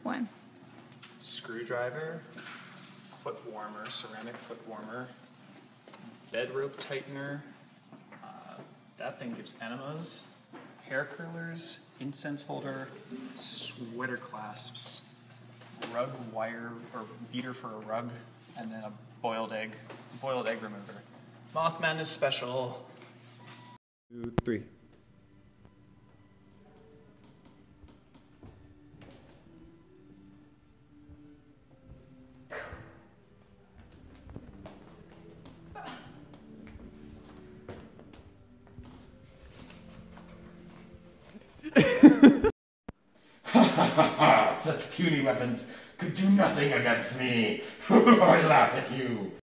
one. Screwdriver, foot warmer, ceramic foot warmer, bed rope tightener, that thing gives enemas, hair curlers, incense holder, sweater clasps, rug wire, or beater for a rug, and then a boiled egg remover. Mothman is special. 2, 3. Ha ha ha ha! Such puny weapons could do nothing against me! I laugh at you!